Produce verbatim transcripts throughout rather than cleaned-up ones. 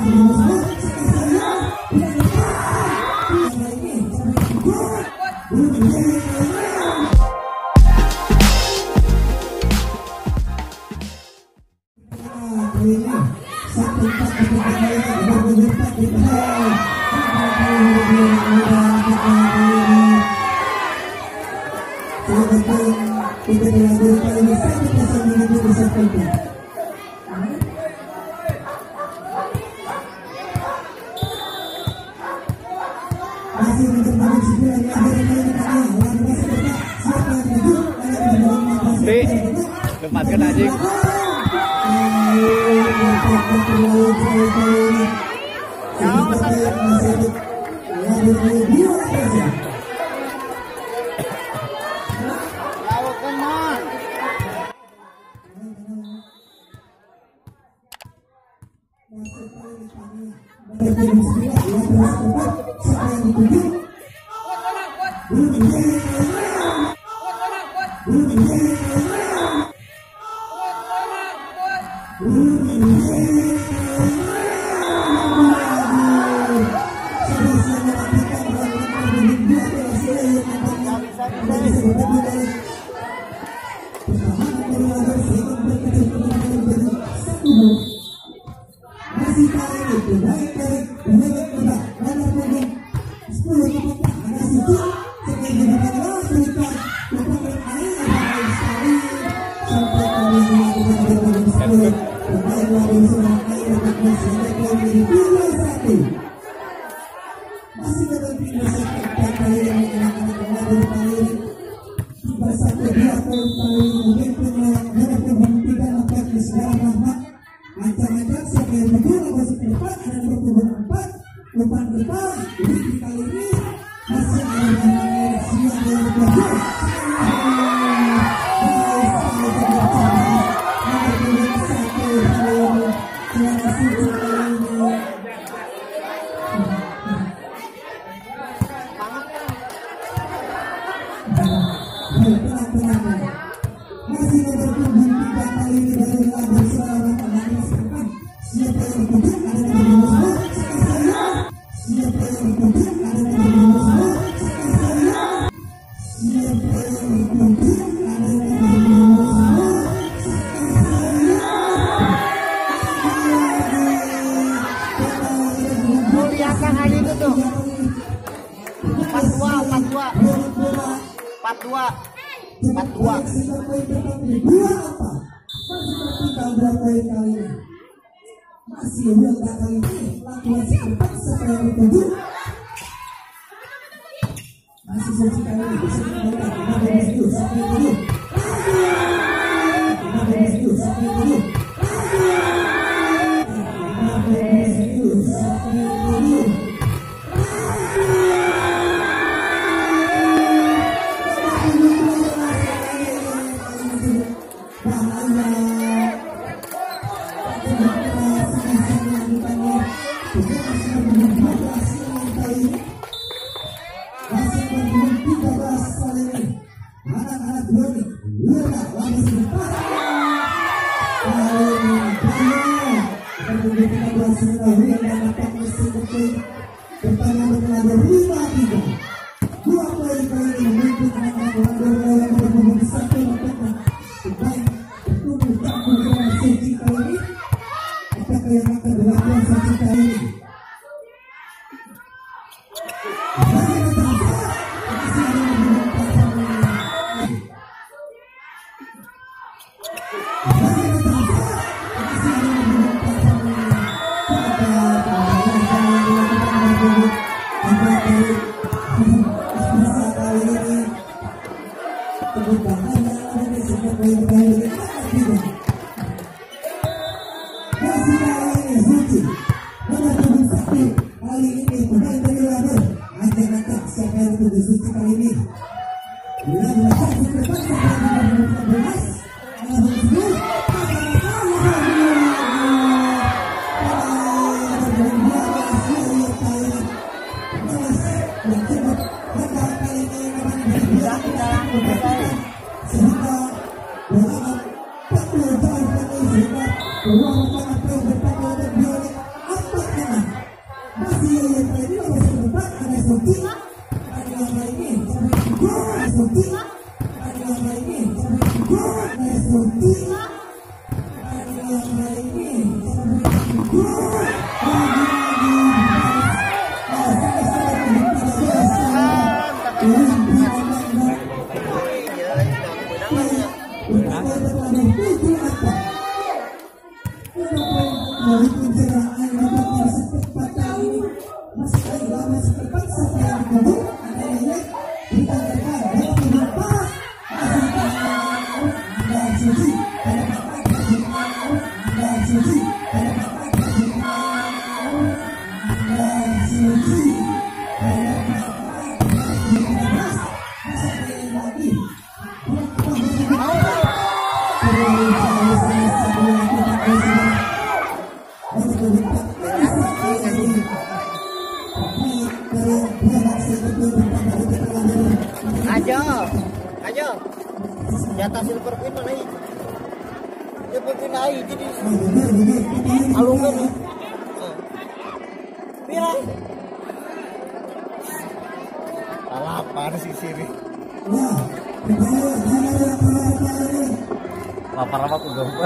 Lepaskan anjing. Ayo, ayo, di atas silver queen mana ini? Silver queen naik jadi alungan. Pira? Lapar sih sini. Lapar apa tuh gambar?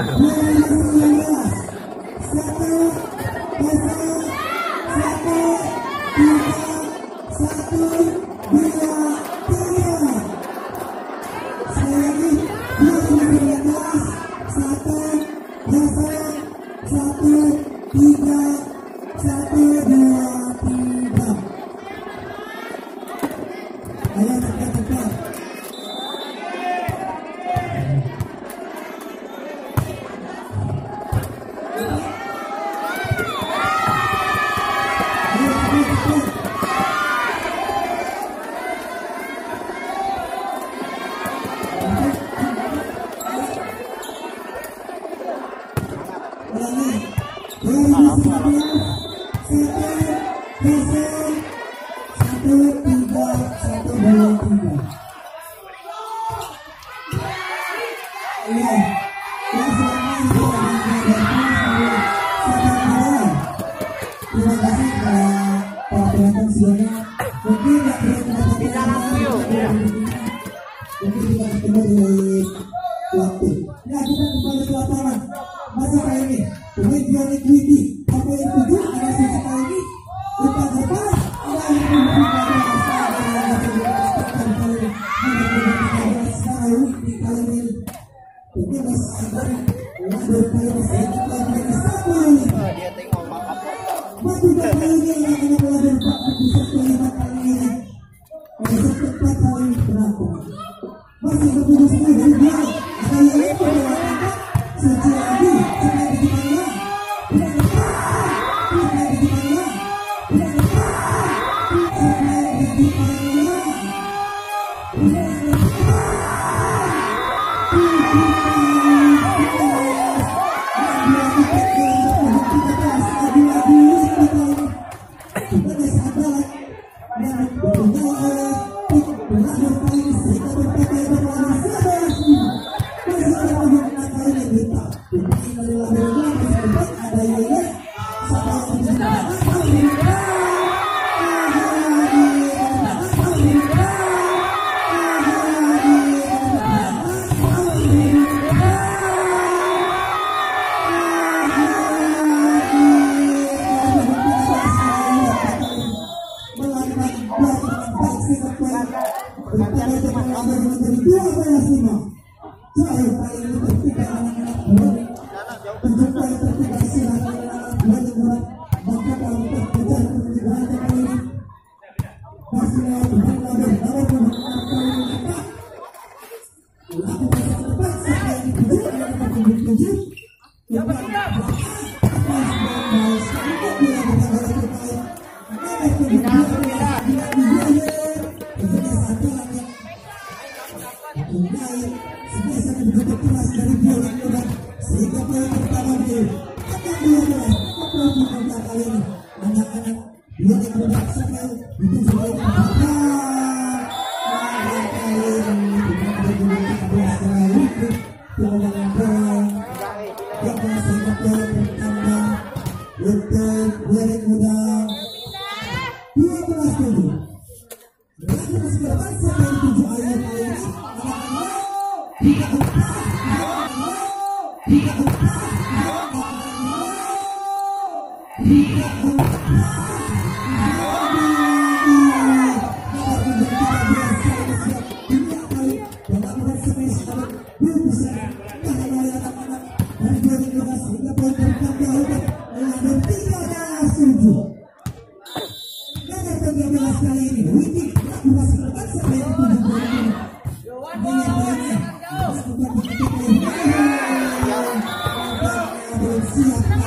Sehingga poin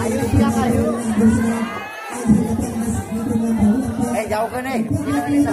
Ayo siap ayo. Eh jauh kan nih. Kita bisa.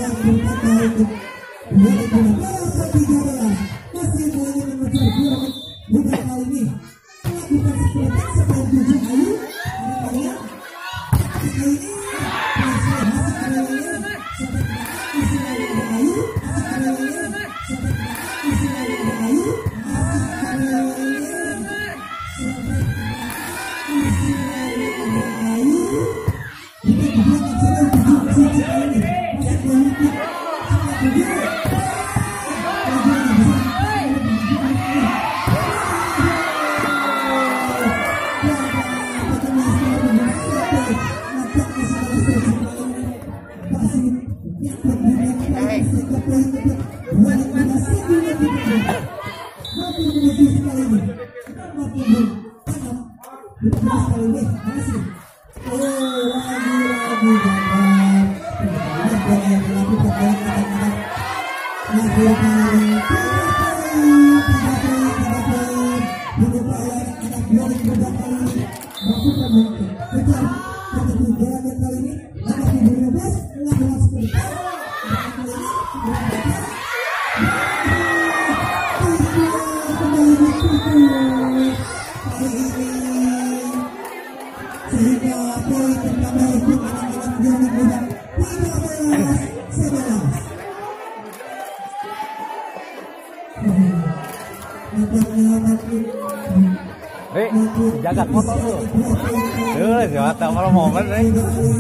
Rik, jaga motor lu. Duh, jawab kalau momen nih.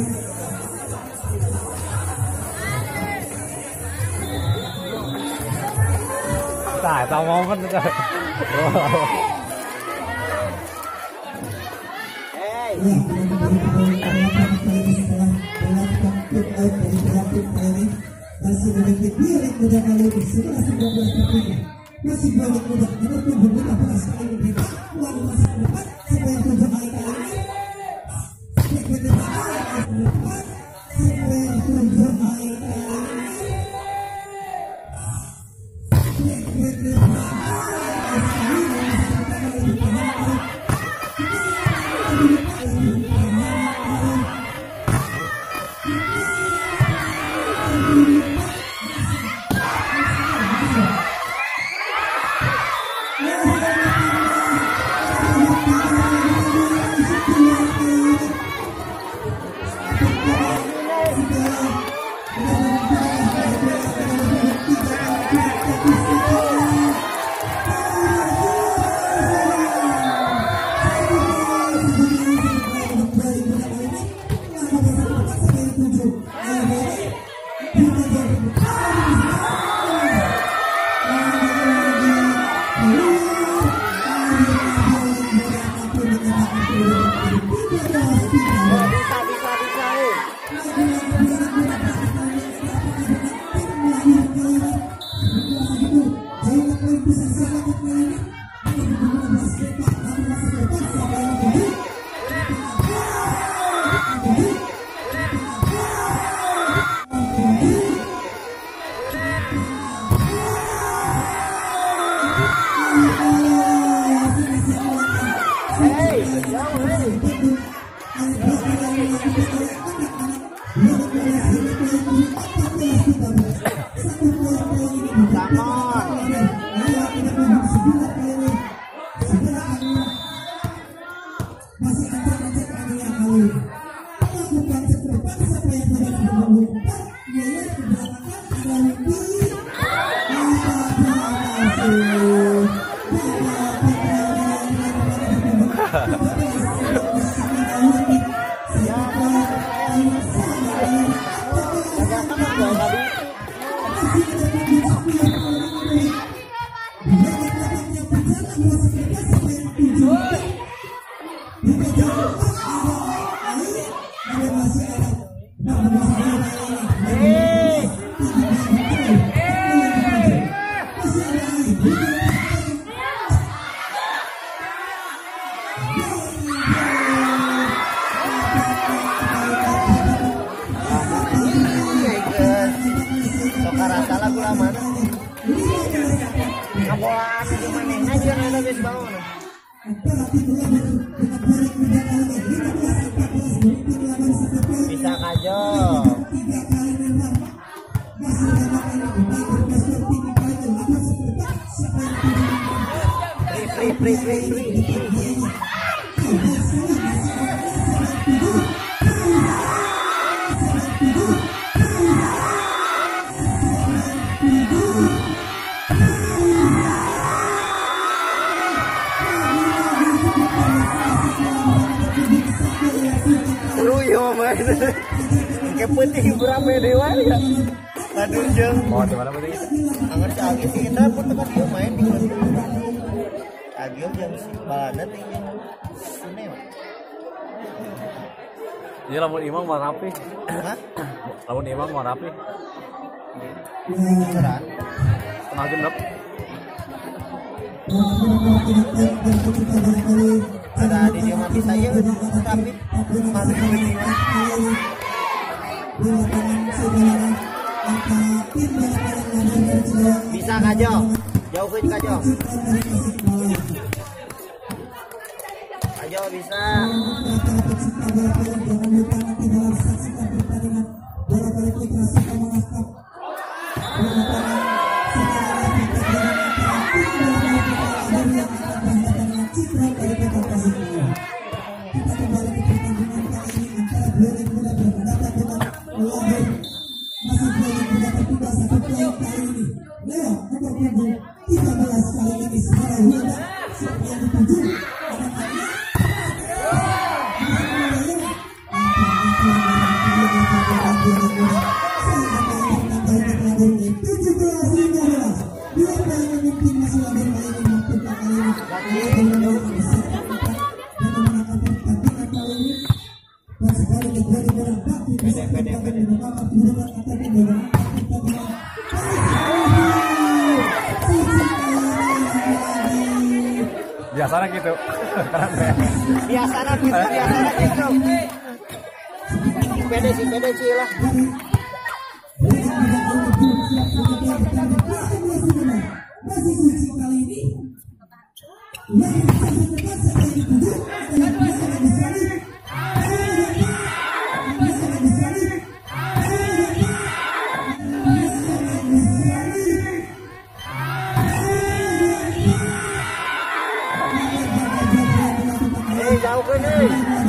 Tải tao momen rồi. Hey. Masih memiliki diri muda kali ini setelah sembilan belas tahun masih banyak muda menurut beberapa belas kali ini uang masa depan supaya tujuh kali kali ini supaya tujuh kali Bisa kajo. Free, free, free, free, free. Seru ya main. Kayak putih berapa dewa ya? Aduh jeng. Mau di mana putih? Angger cagi sih kita pun tempat dia main di mana? Agio jam baladan ini. Sini. Iya lamun imam mau rapi. Hah? Lamun imam mau rapi. Beneran? Setengah genep. Ada di dia mati saya tapi mati begini. Bisa kajo, jauh ke kajo. Kajo bisa. Biasanya gitu. Biasanya gitu, biasanya gitu. Pede sih, pede sih lah. Eh, jauh ke nih.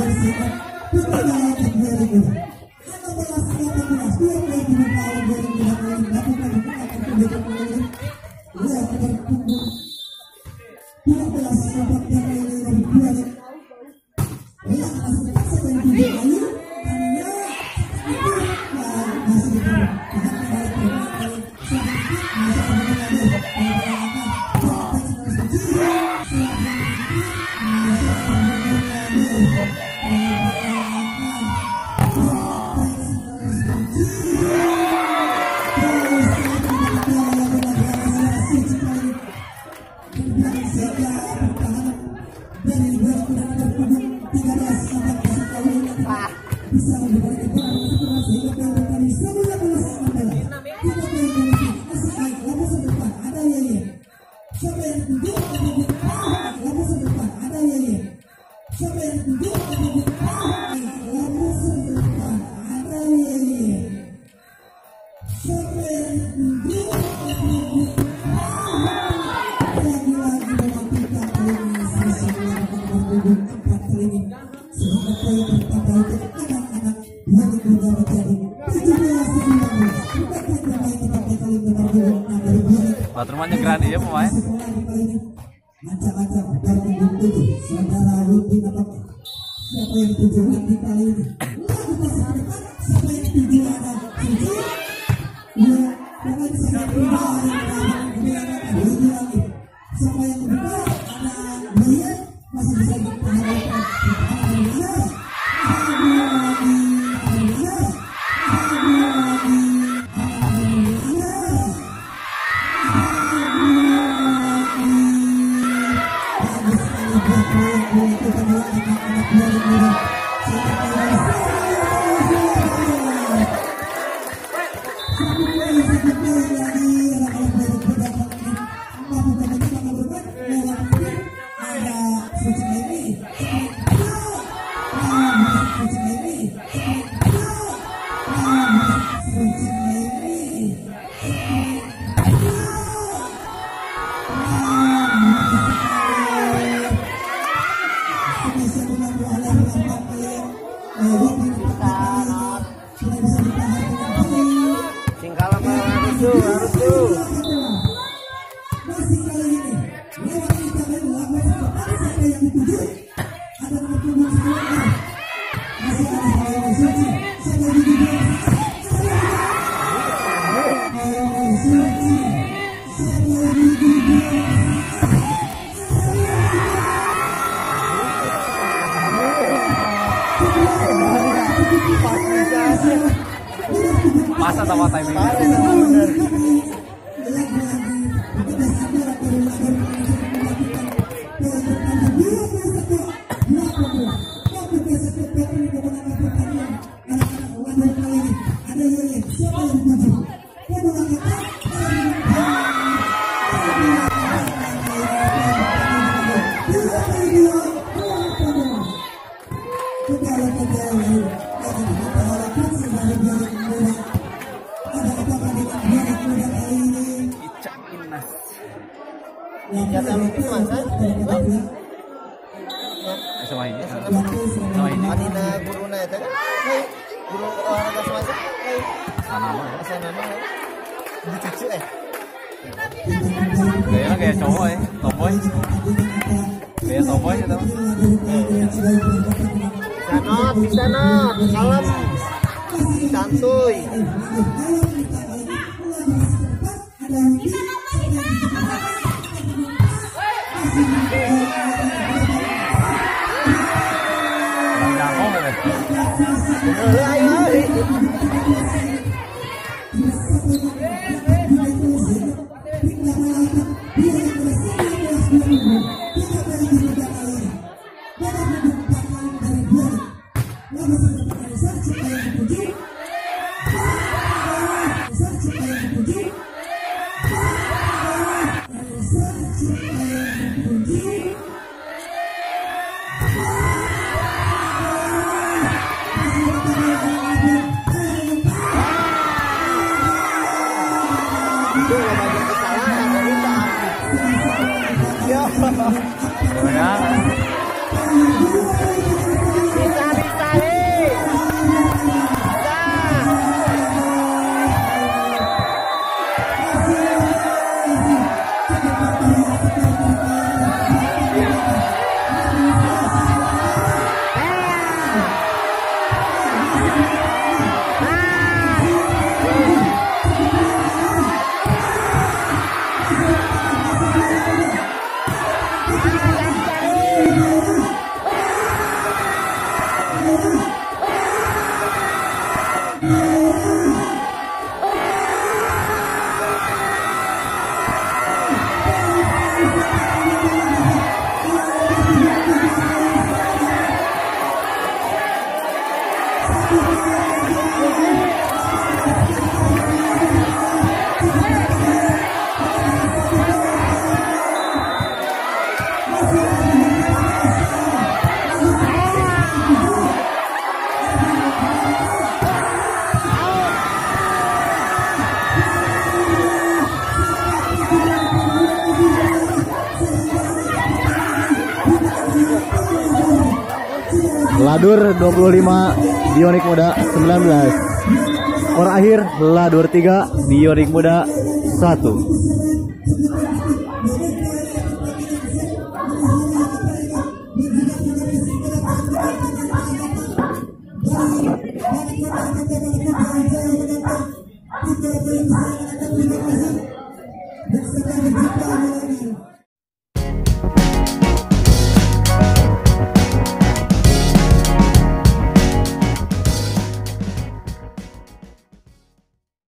Baterumnya geran dia mau main. Macam-macam dari tujuh saudara Rudi dapat siapa yang tujuh lagi kali ini? Siapa yang tujuh ada tujuh? Ya, jangan sampai tujuh ada tujuh lagi. Siapa yang kedua ada Brian masih bisa diperhatikan. Singkalan harus tuh, harus tuh. Masih kali ini lewat kita lakukan seperti siapa yang dituju ada nomor punggung sepuluh masih ada hal yang suci siapa yang dituju suci siapa yang dituju Masa sama timing. Jatah lu tuh masa Sama ini. Sama ini. adina guruna eta kan hey, guru olahraga semacam hey, Sana mah. asana mah di cucu eh Kayaknya kayak cowok ya, tomboy. Kayak tomboy gitu. sanot bisa not kalem santuy Jangan gitu. Boleh ayo itu nggak banyak kesalahan dari tak ya Ya. bisa bisa hei bisa Ladur dua puluh lima, Bionik Muda sembilan belas. Skor akhir Ladur tiga, Bionik Muda satu.